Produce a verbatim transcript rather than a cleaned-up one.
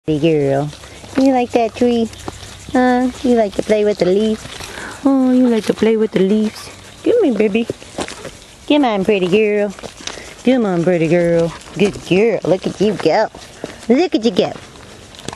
Pretty girl. You like that tree? Huh? You like to play with the leaves? Oh, you like to play with the leaves? Come here, baby. Come on, pretty girl. Come on, pretty girl. Good girl. Look at you go. Look at you go.